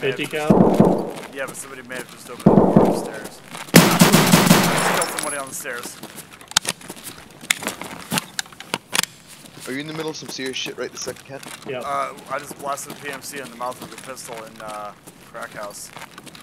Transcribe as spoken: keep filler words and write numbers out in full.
fifty cal? Yeah, but somebody may have just opened the door upstairs. Just killed somebody on the stairs. Are you in the middle of some serious shit right this second, Ken? Yeah. Uh, I just blasted a P M C in the mouth with a pistol in uh, Crack House.